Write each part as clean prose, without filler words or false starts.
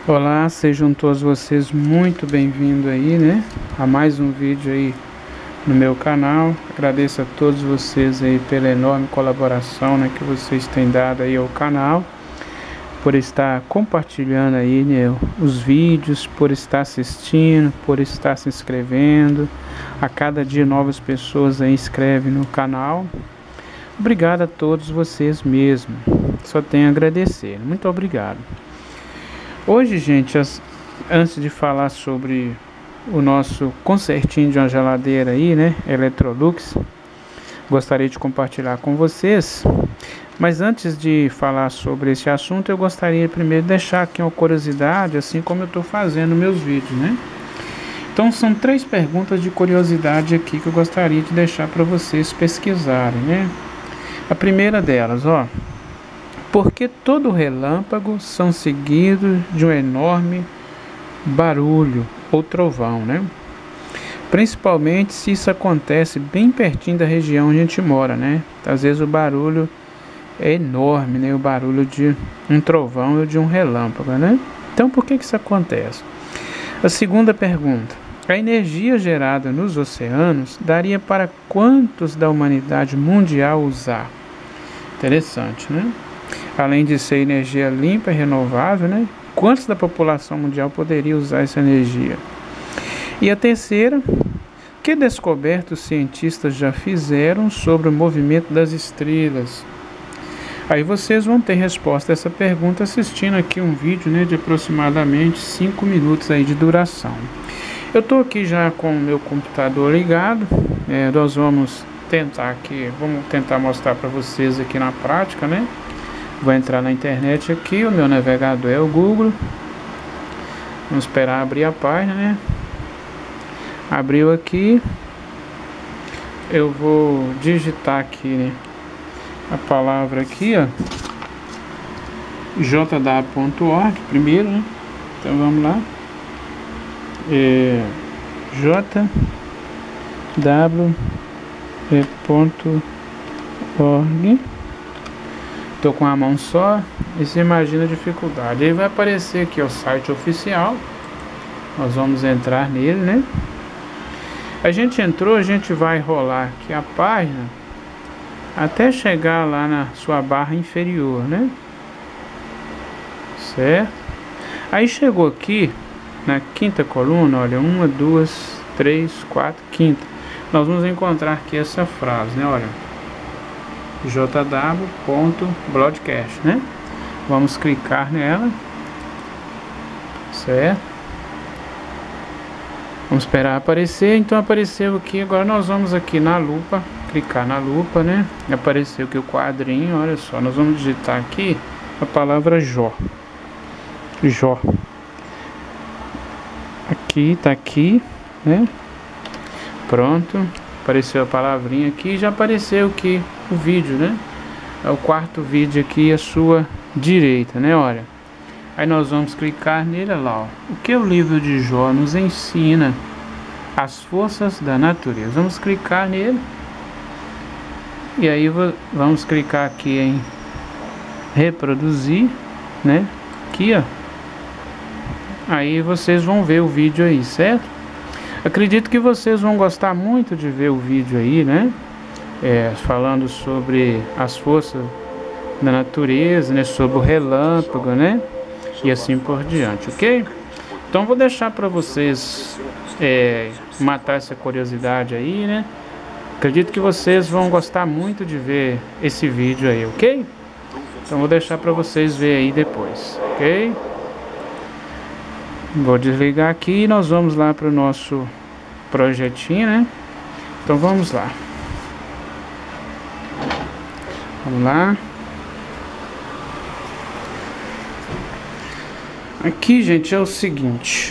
Olá, sejam todos vocês muito bem-vindos aí, né? A mais um vídeo aí no meu canal. Agradeço a todos vocês aí pela enorme colaboração, né, que vocês têm dado aí ao canal, por estar compartilhando aí, né, os vídeos, por estar assistindo, por estar se inscrevendo. A cada dia novas pessoas aí inscrevem no canal. Obrigado a todos vocês mesmo. Só tenho a agradecer. Muito obrigado. Hoje, gente, antes de falar sobre o nosso consertinho de uma geladeira aí, né, Electrolux, gostaria de compartilhar com vocês. Mas antes de falar sobre esse assunto, eu gostaria primeiro de deixar aqui uma curiosidade, assim como eu estou fazendo meus vídeos, né? Então são 3 perguntas de curiosidade aqui que eu gostaria de deixar para vocês pesquisarem, né? A primeira delas, ó. Por que todo relâmpago são seguidos de um enorme barulho ou trovão, né? Principalmente se isso acontece bem pertinho da região onde a gente mora, né? Às vezes o barulho é enorme, né? O barulho de um trovão ou de um relâmpago, né? Então por que isso acontece? A segunda pergunta. A energia gerada nos oceanos daria para quantos da humanidade mundial usar? Interessante, né? Além de ser energia limpa e renovável, né? Quantos da população mundial poderia usar essa energia? E a terceira, que descobertas os cientistas já fizeram sobre o movimento das estrelas? Aí vocês vão ter resposta a essa pergunta assistindo aqui um vídeo, né, de aproximadamente 5 minutos aí de duração. Eu estou aqui já com o meu computador ligado. Nós vamos tentar mostrar para vocês aqui na prática, né? Vou entrar na internet aqui, o meu navegador é o Google. Vamos esperar abrir a página, né? Abriu aqui. Eu vou digitar aqui, né, a palavra aqui, ó, jw.org primeiro, né? Então vamos lá. jw.org. Estou com a mão só e você imagina a dificuldade. Aí vai aparecer aqui o site oficial. Nós vamos entrar nele, né? A gente entrou, a gente vai rolar aqui a página até chegar lá na sua barra inferior, né? Certo? Aí chegou aqui na quinta coluna, olha, 1, 2, 3, 4, quinta. Nós vamos encontrar aqui essa frase, né? Olha, jw.broadcast, né? Vamos clicar nela, certo? Vamos esperar aparecer. Então apareceu aqui. Agora nós vamos aqui na lupa, clicar na lupa, né? Apareceu aqui o quadrinho, olha só. Nós vamos digitar aqui a palavra Jó. Aqui, tá aqui, né? Pronto. Apareceu a palavrinha aqui, já apareceu aqui o vídeo, né? É o quarto vídeo aqui à sua direita, né? Olha. Aí nós vamos clicar nele lá, ó. O que o livro de Jó nos ensina? As forças da natureza. Vamos clicar nele. E aí vamos clicar aqui em reproduzir, né? Aqui, ó. Aí vocês vão ver o vídeo aí, certo? Acredito que vocês vão gostar muito de ver o vídeo aí, né? Falando sobre as forças da natureza, né? Sobre o relâmpago, né? E assim por diante, ok? Então vou deixar para vocês matar essa curiosidade aí, né? Acredito que vocês vão gostar muito de ver esse vídeo aí, ok? Então vou deixar para vocês ver aí depois, ok? Vou desligar aqui e nós vamos lá para o nosso projetinho, né? Então vamos lá. Vamos lá. Aqui, gente, é o seguinte.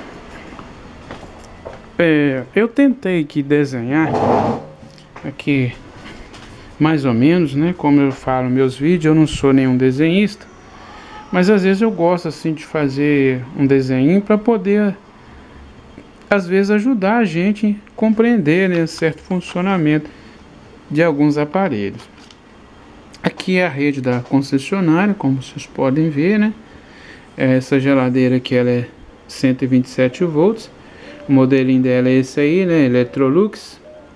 Eu tentei aqui desenhar aqui mais ou menos, né? Como eu falo nos meus vídeos, eu não sou nenhum desenhista. Mas às vezes eu gosto assim de fazer um desenho para poder, às vezes, ajudar a gente a compreender, né, certo funcionamento de alguns aparelhos. Aqui é a rede da concessionária, como vocês podem ver, né? Essa geladeira aqui ela é 127 volts. O modelinho dela é esse aí, né? Electrolux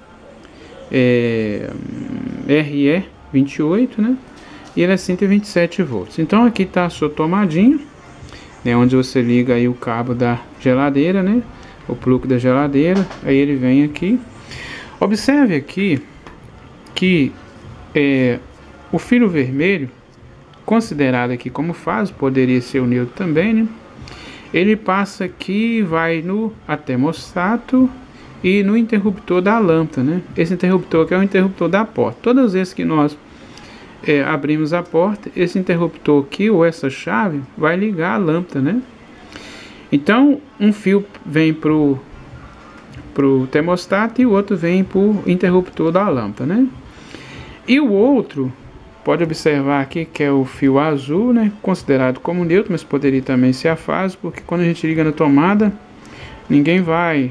RE28, né? E ela é 127 volts. Então aqui está a sua tomadinha, né? Onde você liga aí o cabo da geladeira, né? O plug da geladeira. Aí ele vem aqui. Observe aqui que o fio vermelho, considerado aqui como fase, poderia ser o neutro também, né? Ele passa aqui, vai no termostato e no interruptor da lâmpada, né? Esse interruptor aqui é o interruptor da porta. Todas as vezes que nós abrimos a porta, esse interruptor aqui ou essa chave vai ligar a lâmpada, né? Então um fio vem pro termostato e o outro vem pro interruptor da lâmpada, né? E o outro, pode observar aqui que é o fio azul, né? Considerado como neutro, mas poderia também ser a fase, porque quando a gente liga na tomada, ninguém vai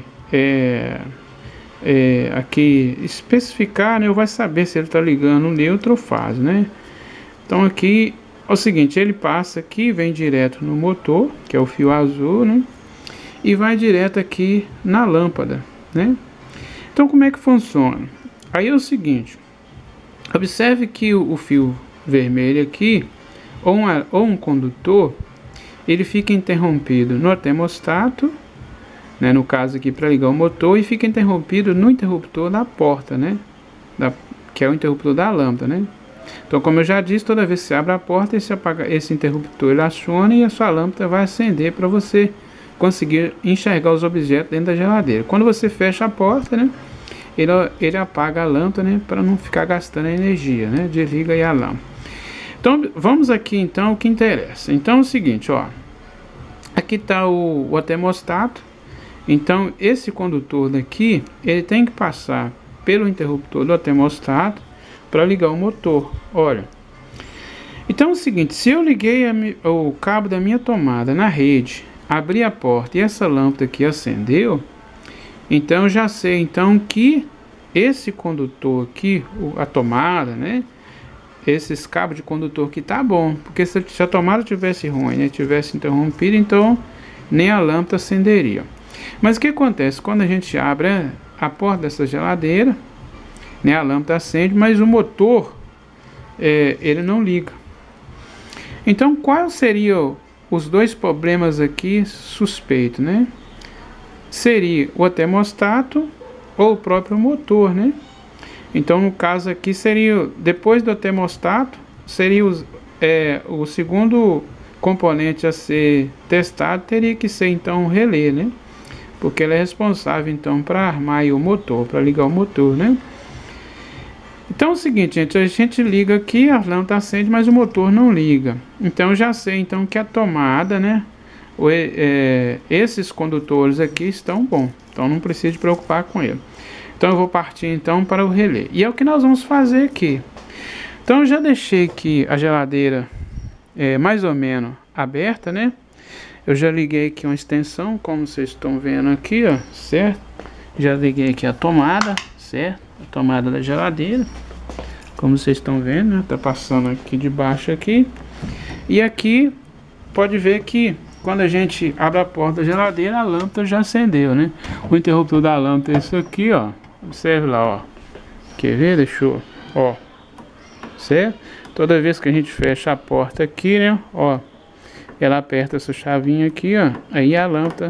aqui especificar, né? Ou vai saber se ele está ligando neutro ou fase, né? Então aqui é o seguinte, ele passa aqui, vem direto no motor, que é o fio azul, né? E vai direto aqui na lâmpada, né? Então como é que funciona? Aí é o seguinte, observe que o fio vermelho aqui, ou um condutor, ele fica interrompido no termostato, né, no caso aqui para ligar o motor, e fica interrompido no interruptor da porta, né, que é o interruptor da lâmpada, né. Então, como eu já disse, toda vez que você abre a porta, esse interruptor ele aciona e a sua lâmpada vai acender para você conseguir enxergar os objetos dentro da geladeira. Quando você fecha a porta, né, ele apaga a lâmpada, né, para não ficar gastando energia, né, desliga aí a lâmpada. Então vamos aqui então o que interessa. Então é o seguinte, ó, aqui está o termostato. Então esse condutor daqui, ele tem que passar pelo interruptor do termostato para ligar o motor. Olha, então é o seguinte, se eu liguei o cabo da minha tomada na rede, abri a porta e essa lâmpada aqui acendeu, então eu já sei então que esse condutor aqui, a tomada, né, esses cabos de condutor aqui tá bom, porque se a tomada tivesse ruim, né, tivesse interrompido, então nem a lâmpada acenderia. Mas o que acontece quando a gente abre a porta dessa geladeira, né, a lâmpada acende, mas o motor ele não liga. Então quais seriam os dois problemas aqui suspeitos, né? Seria o termostato ou o próprio motor, né? Então no caso aqui seria, depois do termostato, seria o segundo componente a ser testado, teria que ser então o relé, né? Porque ele é responsável então para armar aí o motor, para ligar o motor, né? Então é o seguinte, gente, a gente liga aqui, a lâmpada acende, mas o motor não liga. Então eu já sei então que a tomada, né, esses condutores aqui estão bons, então não precisa de preocupar com ele. Então eu vou partir então para o relé, e é o que nós vamos fazer aqui. Então eu já deixei aqui a geladeira mais ou menos aberta, né? Eu já liguei aqui uma extensão, como vocês estão vendo aqui, ó, certo? Já liguei aqui a tomada, certo? A tomada da geladeira, como vocês estão vendo, né? Tá passando aqui de baixo aqui. E aqui pode ver que quando a gente abre a porta da geladeira, a lâmpada já acendeu, né? O interruptor da lâmpada é isso aqui, ó. Observe lá, ó. Quer ver? Deixou, ó. Certo? Toda vez que a gente fecha a porta aqui, né? Ó, ela aperta essa chavinha aqui, ó. Aí a lâmpada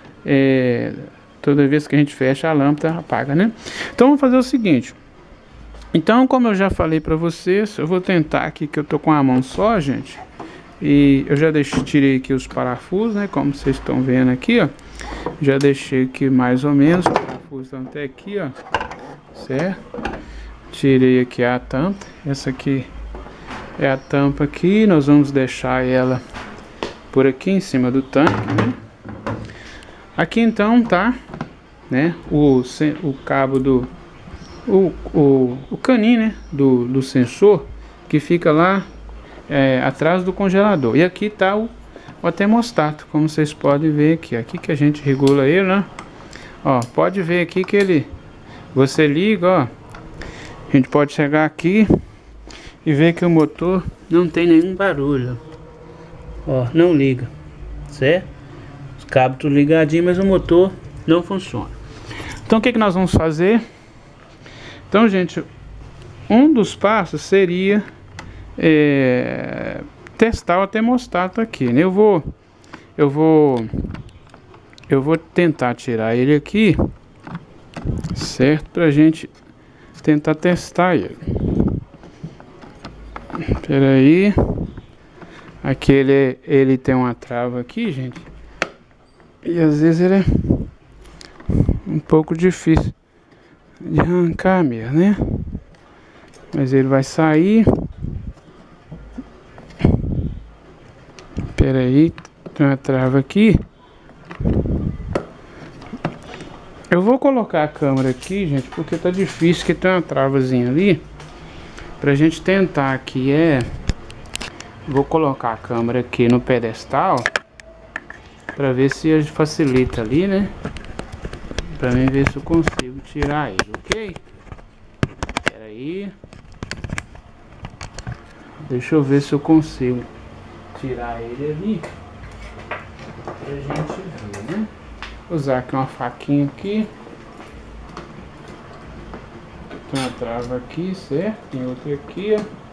toda vez que a gente fecha a lâmpada apaga, né? Então vamos fazer o seguinte. Então, como eu já falei para vocês, eu vou tentar aqui, que eu tô com a mão só, gente. E eu já tirei aqui os parafusos, né? Como vocês estão vendo aqui, ó. Já deixei aqui mais ou menos, os parafusos estão até aqui, ó. Certo? Tirei aqui a tampa. Essa aqui é a tampa aqui. Nós vamos deixar ela por aqui em cima do tanque, né? Aqui então tá, né, o cabo do o caninho, né, do sensor que fica lá atrás do congelador. E aqui tá o termostato, como vocês podem ver aqui que a gente regula ele, né? Ó, pode ver aqui que você liga, ó. A gente pode chegar aqui e ver que o motor não tem nenhum barulho. Ó, não liga. certo? Os cabos tudo ligadinho, mas o motor não funciona. Então o que nós vamos fazer? Então, gente, um dos passos seria testar o termostato aqui, né? Eu vou tentar tirar ele aqui, certo? Pra gente tentar testar ele. Espera aí. Aqui ele tem uma trava aqui, gente. E às vezes ele é um pouco difícil de arrancar mesmo, né? Mas ele vai sair. Espera aí, tem uma trava aqui. Eu vou colocar a câmera aqui, gente, porque tá difícil, que tem uma travazinha ali. Pra gente tentar aqui vou colocar a câmera aqui no pedestal pra ver se facilita ali, né? Pra mim ver se eu consigo tirar ele, ok? Espera aí. Deixa eu ver se eu consigo tirar ele ali pra gente ver, né? Vou usar aqui uma faquinha aqui. Tem uma trava aqui, certo? Tem outra aqui, ó.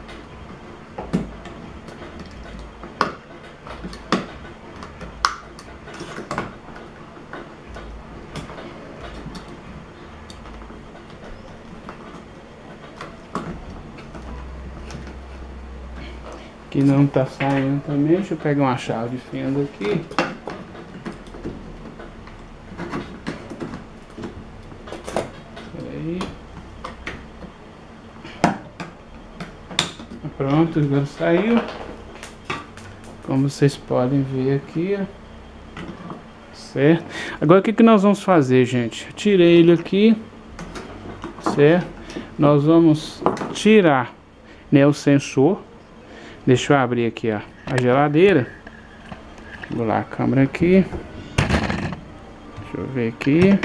Que não tá saindo também. Deixa eu pegar uma chave de fenda aqui. Peraí. Pronto, agora saiu. Como vocês podem ver aqui, ó. Certo? Agora o que nós vamos fazer, gente? Tirei ele aqui, certo? Nós vamos tirar, né, o sensor. Deixa eu abrir aqui, ó, a geladeira. Vou lá a câmera aqui. Deixa eu ver aqui.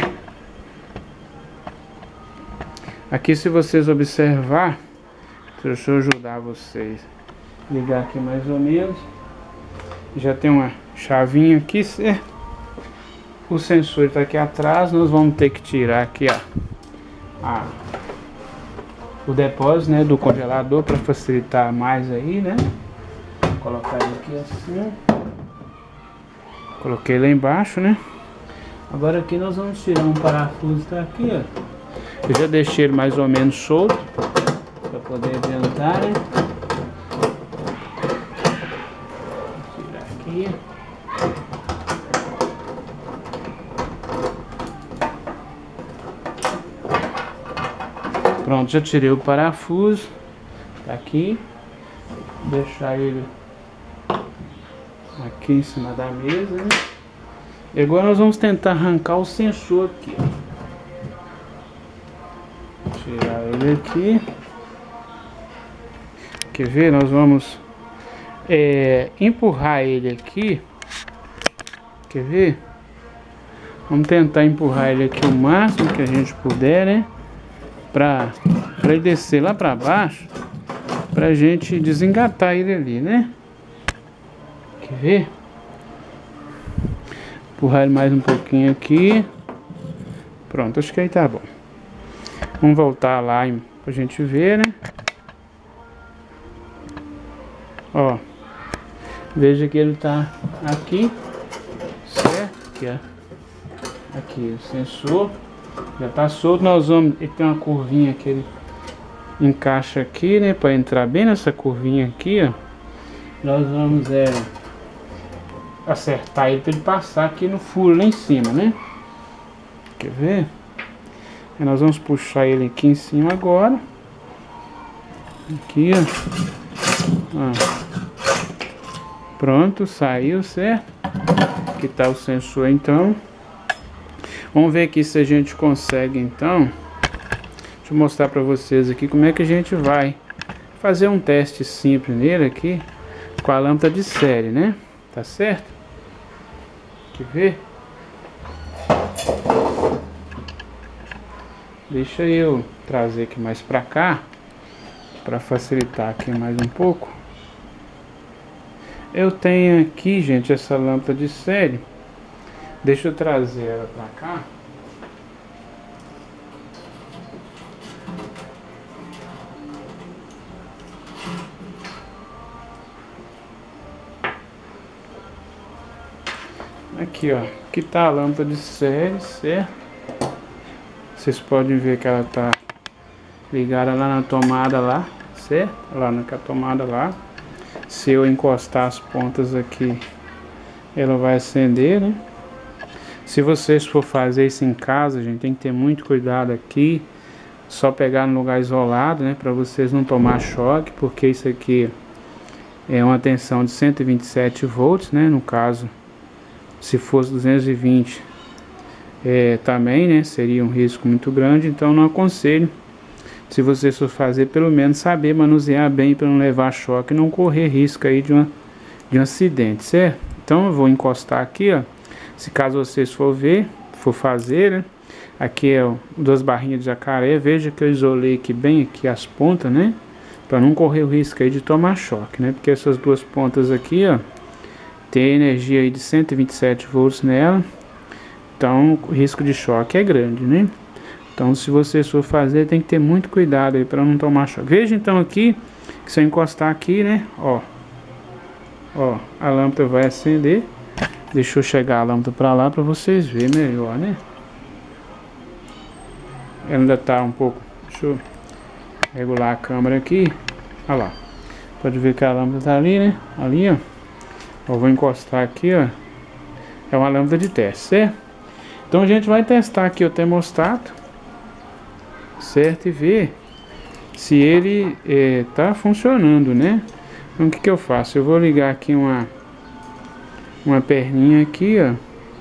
Aqui, se vocês observar, deixa eu ajudar vocês. Ligar aqui mais ou menos. Já tem uma chavinha aqui, certo? O sensor está aqui atrás. Nós vamos ter que tirar aqui, ó, o depósito, né, do congelador, para facilitar mais aí, né? Vou colocar ele aqui assim. Coloquei lá embaixo, né? Agora aqui nós vamos tirar um parafuso, tá aqui, ó. Eu já deixei ele mais ou menos solto para poder adiantar, né? Vou tirar aqui. Pronto, já tirei o parafuso. Tá aqui. Vou deixar ele aqui em cima da mesa, né? E agora nós vamos tentar arrancar o sensor aqui, ó. Tirar ele aqui. Quer ver? Nós vamos empurrar ele aqui. Quer ver? Vamos tentar empurrar ele aqui o máximo que a gente puder, né? Pra ele descer lá pra baixo, pra gente desengatar ele ali, né? Quer ver? Empurrar ele mais um pouquinho aqui. Pronto, acho que aí tá bom. Vamos voltar lá pra gente ver, né? Ó, veja que ele tá aqui, certo? Aqui, ó. Aqui o sensor já tá solto. Nós vamos, ele tem uma curvinha que ele encaixa aqui, né? Para entrar bem nessa curvinha aqui, ó. Nós vamos acertar ele para ele passar aqui no furo lá em cima, né? Quer ver? Aí nós vamos puxar ele aqui em cima agora. Aqui, ó. Pronto, saiu, certo? Aqui tá o sensor, então. Vamos ver aqui se a gente consegue, então. Deixa eu mostrar para vocês aqui como é que a gente vai fazer um teste simples nele aqui com a lâmpada de série, né? Tá certo? Quer ver? Deixa eu trazer aqui mais para cá para facilitar aqui mais um pouco. Eu tenho aqui, gente, essa lâmpada de série. Deixa eu trazer ela pra cá. Aqui, ó, aqui tá a lâmpada de série, certo? Vocês podem ver que ela tá ligada lá na tomada lá, certo? Lá na tomada lá. Se eu encostar as pontas aqui, ela vai acender, né? Se vocês for fazer isso em casa, gente, tem que ter muito cuidado aqui. Só pegar no lugar isolado, né? Pra vocês não tomar choque, porque isso aqui é uma tensão de 127 volts, né? No caso, se fosse 220, também, né? Seria um risco muito grande, então não aconselho. Se vocês for fazer, pelo menos saber manusear bem para não levar choque e não correr risco aí de um acidente, certo? Então eu vou encostar aqui, ó. Se caso vocês for fazer, né? Aqui é duas barrinhas de jacaré. Veja que eu isolei aqui bem aqui as pontas, né? Para não correr o risco aí de tomar choque, né? Porque essas duas pontas aqui, ó, tem energia aí de 127 volts nela. Então o risco de choque é grande, né? Então se vocês for fazer, tem que ter muito cuidado aí para não tomar choque. Veja então aqui, que se eu encostar aqui, né? Ó, a lâmpada vai acender. Deixa eu chegar a lâmpada para lá para vocês verem melhor, né? Ela ainda tá um pouco... Deixa eu regular a câmera aqui. Olha lá. Pode ver que a lâmpada tá ali, né? Ali, ó. Eu vou encostar aqui, ó. É uma lâmpada de teste, certo? Então a gente vai testar aqui o termostato, certo? E ver se ele tá funcionando, né? Então o que eu faço? Eu vou ligar aqui uma perninha aqui, ó.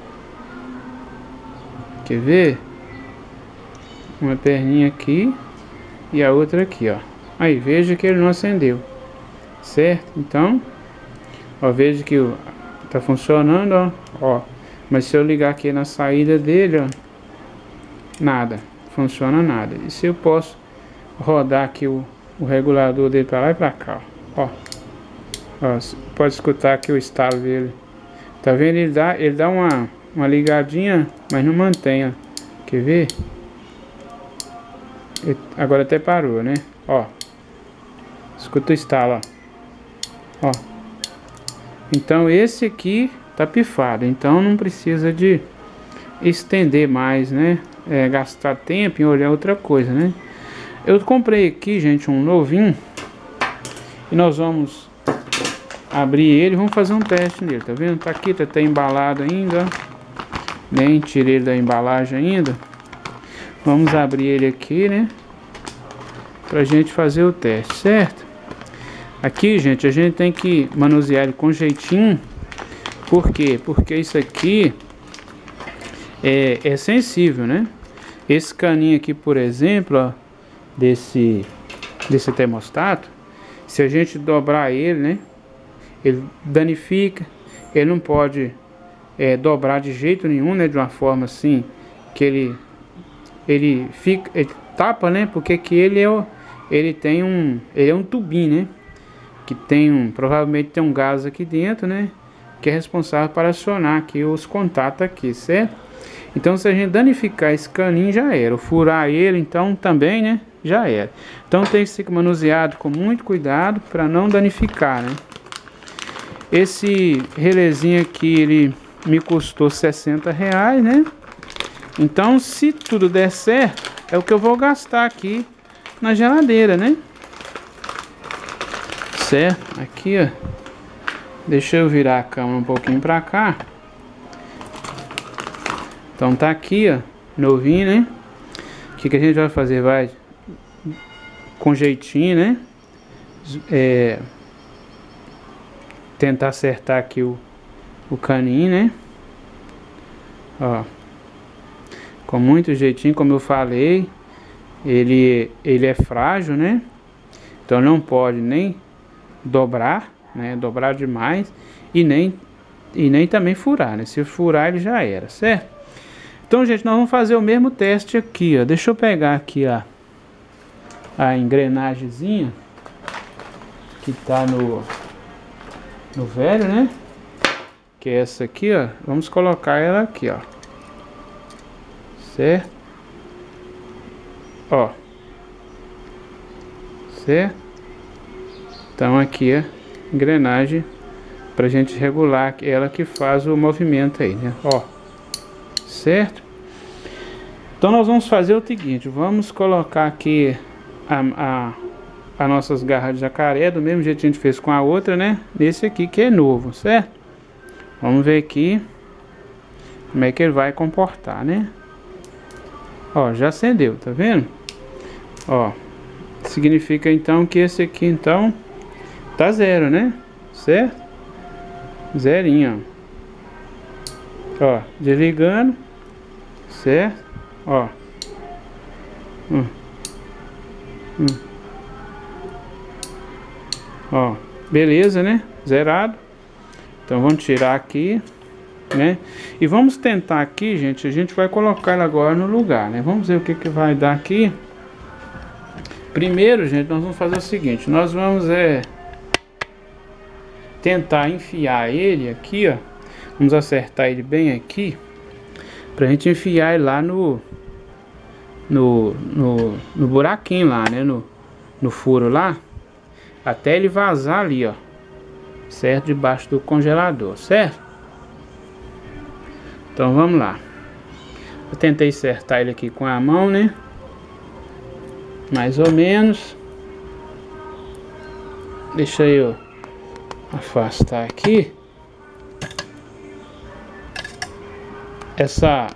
Quer ver? Uma perninha aqui e a outra aqui, ó. Aí, veja que ele não acendeu, certo? Então, ó, veja que tá funcionando, ó. Mas se eu ligar aqui na saída dele, ó, nada, funciona nada. E se eu posso rodar aqui o regulador dele para lá e para cá, ó. Pode escutar aqui o estalo dele. Tá vendo? Ele dá uma ligadinha, mas não mantém, ó. Quer ver? Agora até parou, né? Ó. Escuta o estalo, ó. Então esse aqui tá pifado. Então não precisa de estender mais, né? Gastar tempo em olhar outra coisa, né? Eu comprei aqui, gente, um novinho. E nós vamos abrir ele, vamos fazer um teste nele, tá vendo? Tá aqui, tá até embalado ainda. Nem tirei ele da embalagem ainda. Vamos abrir ele aqui, né? Pra gente fazer o teste, certo? Aqui, gente, a gente tem que manusear ele com jeitinho. Por quê? Porque isso aqui é sensível, né? Esse caninho aqui, por exemplo, ó, desse termostato, se a gente dobrar ele, né? Ele danifica. Ele não pode dobrar de jeito nenhum, né? De uma forma assim que ele tapa, né? Porque que ele é um tubinho, né? Que provavelmente tem um gás aqui dentro, né? Que é responsável para acionar aqui os contatos aqui, certo? Então se a gente danificar esse caninho, já era. Ou furar ele, então também, né? Já era. Então tem que ser manuseado com muito cuidado para não danificar, né? Esse relézinho aqui, ele me custou R$60, né? Então, se tudo der certo, é o que eu vou gastar aqui na geladeira, né? Certo? Aqui, ó. Deixa eu virar a câmera um pouquinho pra cá. Então tá aqui, ó. Novinho, né? O que a gente vai fazer? Vai com jeitinho, né? Tentar acertar aqui o caninho, né? Ó. Com muito jeitinho, como eu falei. Ele é frágil, né? Então não pode nem dobrar, né? Dobrar demais. E nem também furar, né? Se furar, ele já era, certo? Então, gente, nós vamos fazer o mesmo teste aqui, ó. Deixa eu pegar aqui a engrenagemzinha que tá no velho, né? Que é essa aqui, ó. Vamos colocar ela aqui, ó. Certo? Ó. Certo? Então aqui é engrenagem pra gente regular, ela que faz o movimento aí, né? Ó. Certo? Então nós vamos fazer o seguinte, vamos colocar aqui as nossas garras de jacaré, do mesmo jeito que a gente fez com a outra, né? Nesse aqui que é novo, certo? Vamos ver aqui como é que ele vai comportar, né? Ó, já acendeu, tá vendo? Ó, significa então que esse aqui então tá zero, né? Certo? Zerinho, ó. Ó, desligando. Certo? Ó. Ó, beleza, né? Zerado. Então vamos tirar aqui, né? E vamos tentar aqui, gente. A gente vai colocar ela agora no lugar, né? Vamos ver o que que vai dar aqui. Primeiro, gente, nós vamos fazer o seguinte. Nós vamos tentar enfiar ele aqui, ó. Vamos acertar ele bem aqui, pra gente enfiar ele lá no buraquinho lá, né? No furo lá, até ele vazar ali, ó. Certo? Debaixo do congelador, certo? Então vamos lá. Eu tentei acertar ele aqui com a mão, né? Mais ou menos. Deixa eu afastar aqui. Essa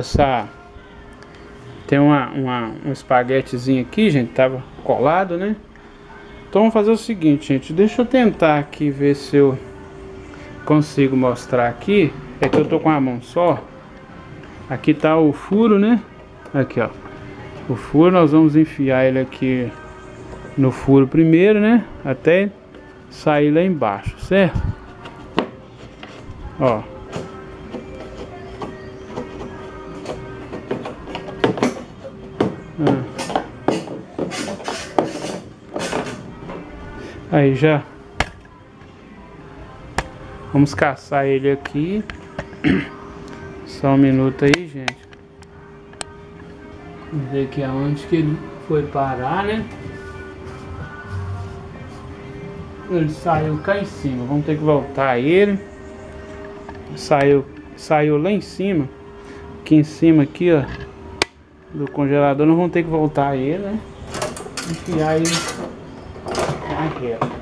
tem um espaguetezinho aqui, gente, tava colado, né? Então vamos fazer o seguinte, gente. Deixa eu tentar aqui ver se eu consigo mostrar aqui. É que eu tô com a mão só. Aqui tá o furo, né? Aqui, ó. O furo, nós vamos enfiar ele aqui no furo primeiro, né? Até sair lá embaixo, certo? Ó. Aí já vamos caçar ele aqui. Só um minuto aí, gente. Vamos ver aqui aonde que ele foi parar, né? Ele saiu cá em cima. Vamos ter que voltar ele. Saiu lá em cima. Aqui em cima aqui, ó, do congelador. Nós vamos ter que voltar ele, né? Enfiar ele aqui, ó.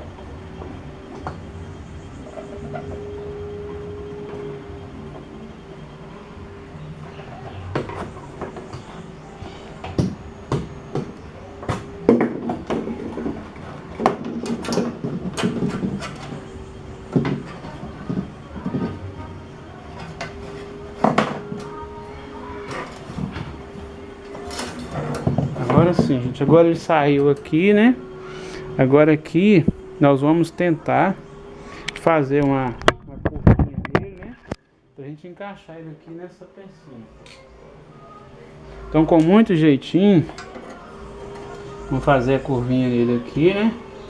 Agora sim, gente. Agora ele saiu aqui, né? Agora aqui nós vamos tentar fazer uma curvinha nele, né? Pra gente encaixar ele aqui nessa pecinha. Então, com muito jeitinho, vamos fazer a curvinha nele aqui, né?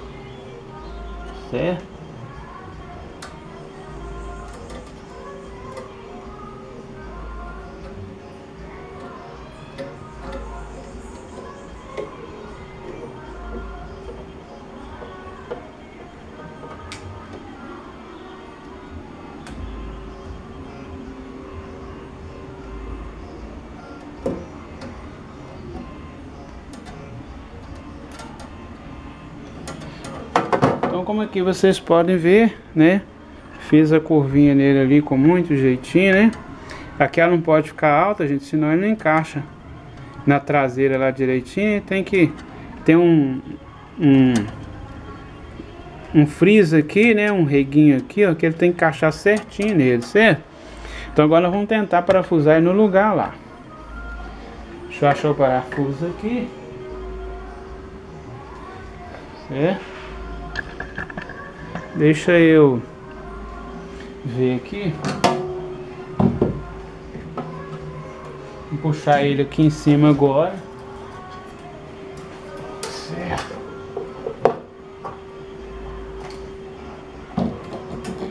Certo? Então, como aqui vocês podem ver, né? Fiz a curvinha nele ali com muito jeitinho, né? Aqui ela não pode ficar alta, gente, senão ele não encaixa na traseira lá direitinho. Tem que ter um freezer aqui, né? Um reguinho aqui, ó, que ele tem que encaixar certinho nele, certo? Então agora nós vamos tentar parafusar ele no lugar lá. Deixa eu achar o parafuso aqui. Certo? Deixa eu ver aqui. Vou puxar ele aqui em cima agora. Certo.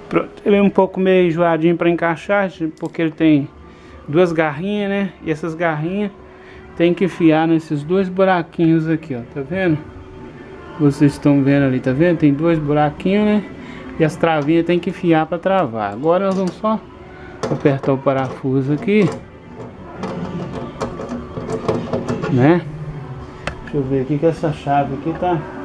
Pronto, ele é um pouco meio enjoadinho para encaixar, porque ele tem duas garrinhas, né? E essas garrinhas tem que enfiar nesses dois buraquinhos aqui, ó, tá vendo? Vocês estão vendo ali, tá vendo? Tem dois buraquinhos, né? E as travinhas tem que enfiar para travar. Agora nós vamos só apertar o parafuso aqui, né? Deixa eu ver aqui que essa chave aqui tá